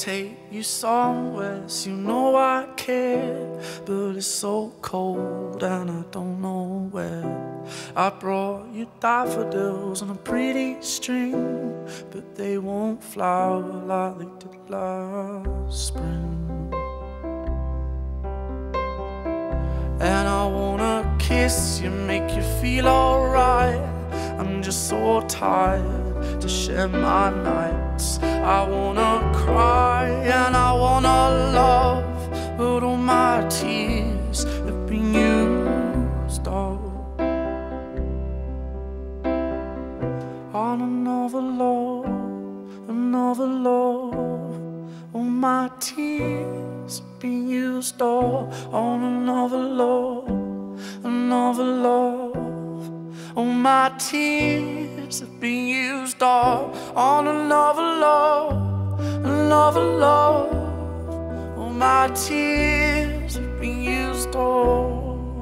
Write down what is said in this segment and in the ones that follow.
take you somewhere, so you know I care. But it's so cold and I don't know where. I brought you daffodils on a pretty string, but they won't flower like they did last spring. And I wanna kiss you, make you feel alright. I'm just so tired to share my nights. I wanna cry and I wanna love, but all my tears have been used up on another love, another love. All my tears have been used up on another love, another love. All my tears have been used up on another love, another love. All my tears have been used up.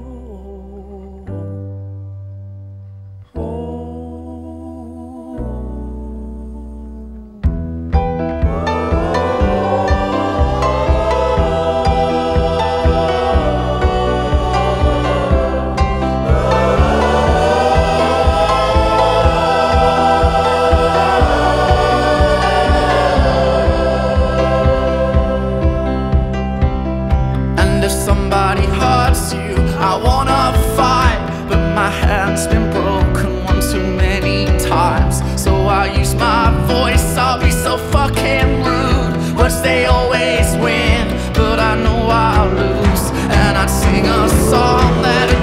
Somebody hurts you, I wanna fight, but my hand's been broken one too many times. So I use my voice, I'll be so fucking rude. Words they always win, but I know I'll lose. And I'd sing a song that